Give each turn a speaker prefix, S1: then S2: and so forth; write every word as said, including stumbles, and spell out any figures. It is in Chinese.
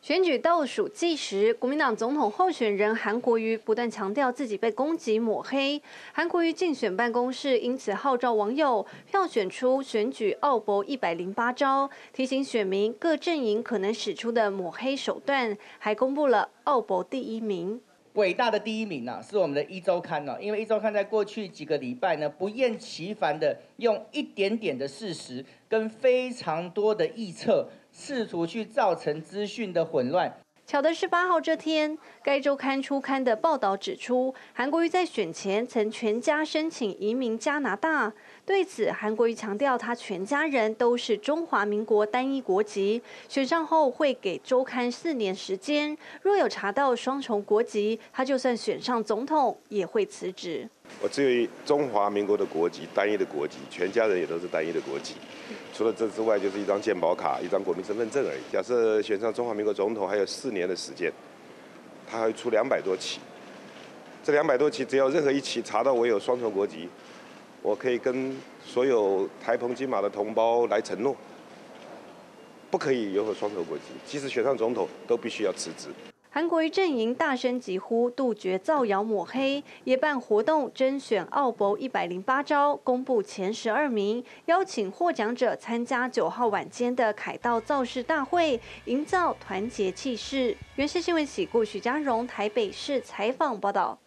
S1: 选举倒数计时，国民党总统候选人韩国瑜不断强调自己被攻击抹黑。韩国瑜竞选办公室因此号召网友票选出选举奥博一百零八招，提醒选民各阵营可能使出的抹黑手段，还公布了奥博第一名。
S2: 伟大的第一名呢、啊，是我们的一周刊呢、啊，因为一周刊在过去几个礼拜呢，不厌其烦的用一点点的事实跟非常多的臆测，试图去造成资讯的混乱。
S1: 巧的是，八号这天，该周刊出刊的报道指出，韩国瑜在选前曾全家申请移民加拿大。对此，韩国瑜强调，他全家人都是中华民国单一国籍，选上后会给周刊四年时间，若有查到双重国籍，他就算选上总统也会辞职。
S3: 我只有中华民国的国籍，单一的国籍，全家人也都是单一的国籍。除了这之外，就是一张健保卡、一张国民身份证而已。假设选上中华民国总统还有四年的时间，他还会出两百多起。这两百多起，只要任何一起查到我有双重国籍，我可以跟所有台澎金马的同胞来承诺，不可以有双重国籍。即使选上总统，都必须要辞职。
S1: 韩国瑜阵营大声疾呼杜绝造谣抹黑，也办活动甄选奥博一百零八招，公布前十二名，邀请获奖者参加九号晚间的凯道造势大会，营造团结气势。原视新闻喜故许家荣台北市采访报道。